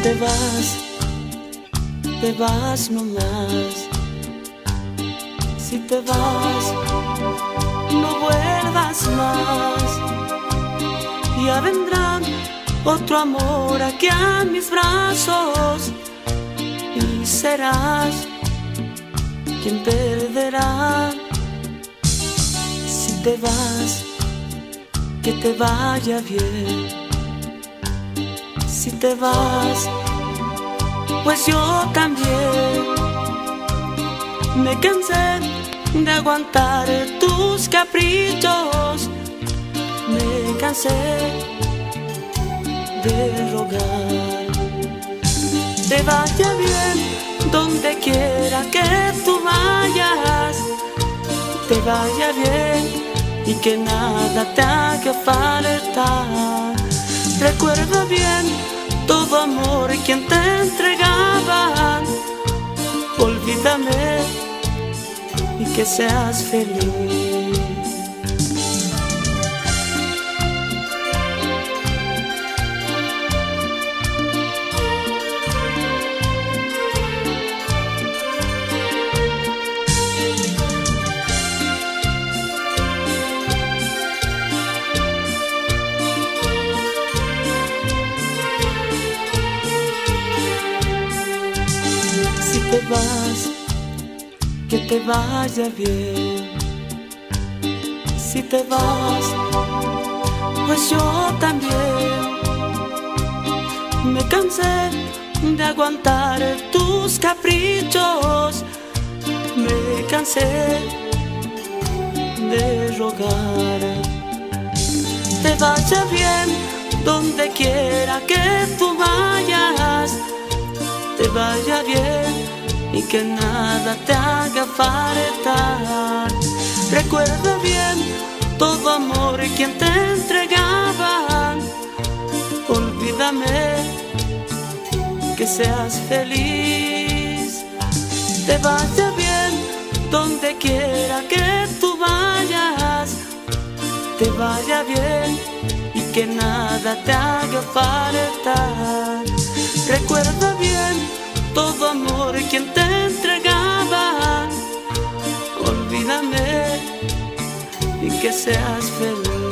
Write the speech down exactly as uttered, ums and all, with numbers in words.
te vas, te vas nomás. Si te vas, no vuelvas más. Ya vendrá otro amor aquí a mis brazos y serás quien perderá. Si te vas, que te vaya bien. Si te vas, pues yo también me cansé de aguantar tus caprichos, me cansé de rogar. Te vaya bien donde quiera que tú vayas, te vaya bien y que nada te haga faltar. Recuerda bien todo amor quien te entregaba. Olvídame y que seas feliz. Si te vas, que te vaya bien. Si te vas, pues yo también me cansé de aguantar tus caprichos, me cansé de rogar. Te vaya bien donde quiera que tú vayas, te vaya bien y que nada te haga faltar. Recuerda bien todo amor quien te entregaba. Olvídame, que seas feliz. Te vaya bien donde quiera que tú vayas, te vaya bien y que nada te haga faltar. Recuerda bien todo amor quien te entregaba. Olvídame y que seas feliz.